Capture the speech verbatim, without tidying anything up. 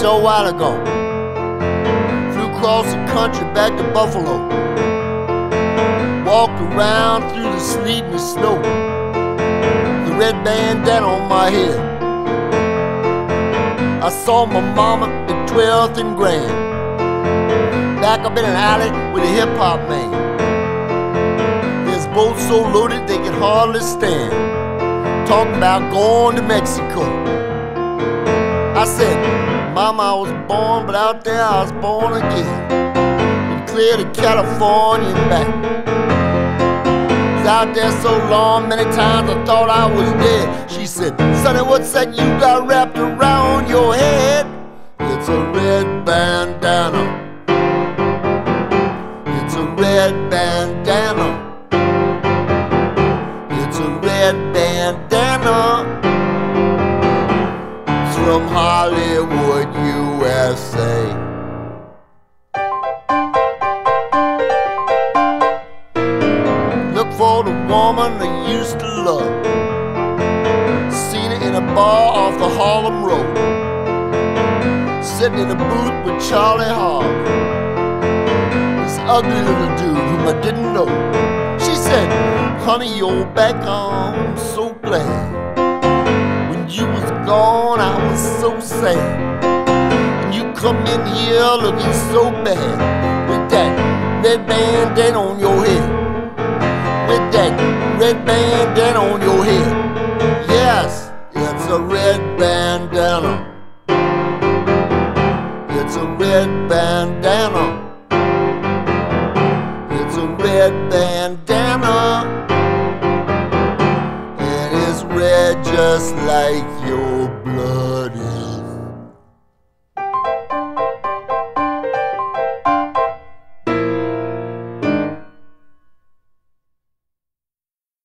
short while ago. Flew across the country back to Buffalo. Walked around through the sleet and the snow. The red bandana on my head. I saw my mama at twelfth and Grand. Back up in an alley with a hip-hop man. There's boats so loaded they can hardly stand. Talking about going to Mexico. I said, Mama, I was born, but out there I was born again. Been clear to California and back. Was out there so long, many times I thought I was dead. She said, Sonny, what's that you got wrapped around your head? It's a red bandana. It's a red bandana. It's a red bandana. It's from Hollywood, U S A. Look for the woman I used to love. Seen her in a bar off the Harlem Road, sitting in a booth with Charlie Hogg, this ugly little dude whom I didn't know. She said, honey, you're back, I'm so glad. When you was gone, I was so sad. And you come in here looking so bad, with that red bandana on your head. With that red bandana on your head. Yes, it's a red bandana. It's a red bandana. It's a red bandana. And it's red just like your blood.